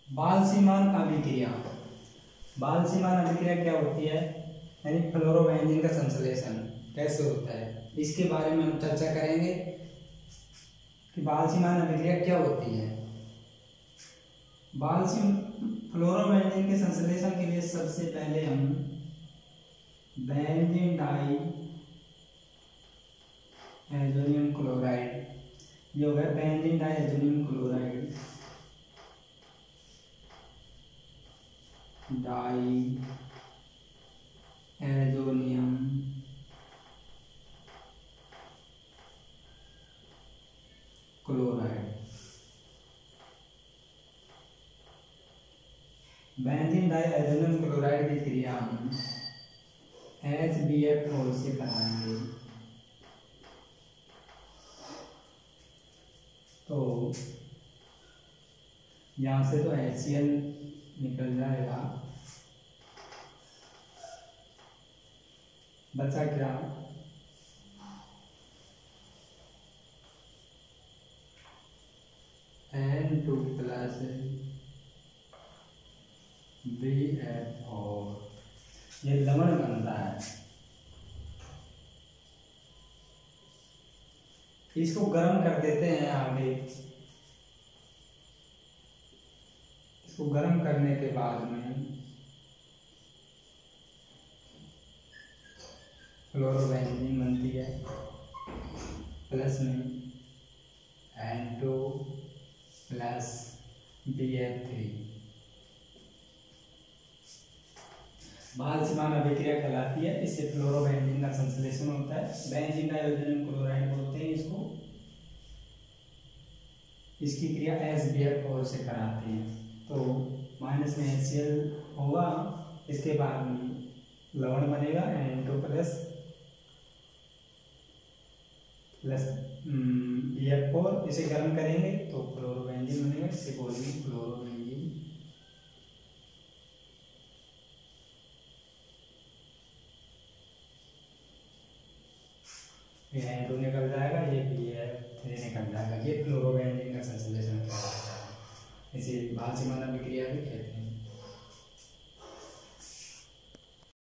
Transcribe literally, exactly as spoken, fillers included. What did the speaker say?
बाल-सीमान अभिक्रिया। बाल-सीमान अभिक्रिया क्या होती है, यानी फ्लोरोबेंजीन का संश्लेषण कैसे होता है, इसके बारे में हम चर्चा करेंगे कि बाल-सीमान अभिक्रिया क्या होती है। बाल-सीम फ्लोरोबेंजीन के संश्लेषण के लिए सबसे पहले हम बेंजीन डाई एजोनियम क्लोराइड, ये हो गया benzene diazonium chloride, diazonium chloride. Benzene diazonium chloride की क्रिया हम एच बी एफ ओ से कराएंगे। तो यहाँ से तो एच सी एल निकल जाएगा, बचा क्या, N two plus B F और ये लवण बनता है। इसको गर्म कर देते हैं आगे। इसको गर्म करने के बाद में फ्लोरोबेंजीन बनती है, प्लस में N two plus B F three. Balz Schiemann अभिक्रिया कहलाती है। इससे फ्लोरोबेंजीन का संश्लेषण होता है। बेंजीन डाइऑक्साइड क्लोराइड बोलते हैं इसको। इसकी क्रिया एस बी एफ फोर से कराते हैं। तो माइनस में एच सी एल होगा, इसके बाद में लवण बनेगा N two plus plus B F four. इसे गर्म करेंगे तो फ्लोरोबेंजीन बनेगा, इसे बोलेंगे फ्लोरोबेंजीन। ये एन टू निकल जाएगा, ये बी एफ